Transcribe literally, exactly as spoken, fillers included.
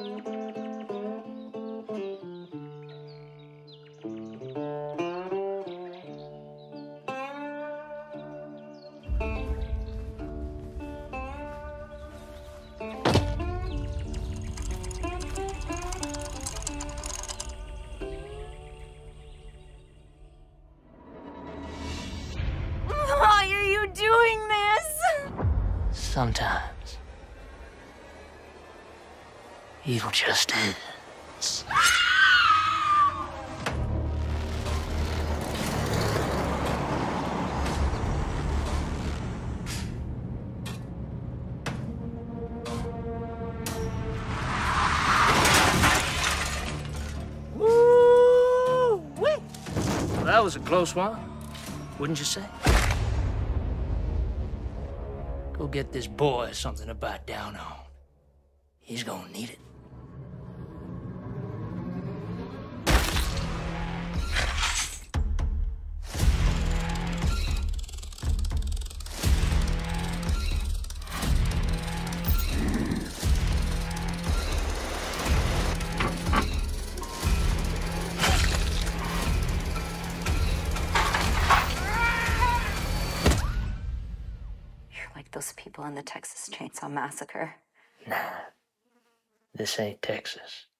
Doing this? Sometimes, evil just is. Woo-wee! Well, that was a close one, wouldn't you say? Go get this boy something to bite down on. He's gonna need it. Like those people in the Texas Chainsaw Massacre. Nah, this ain't Texas.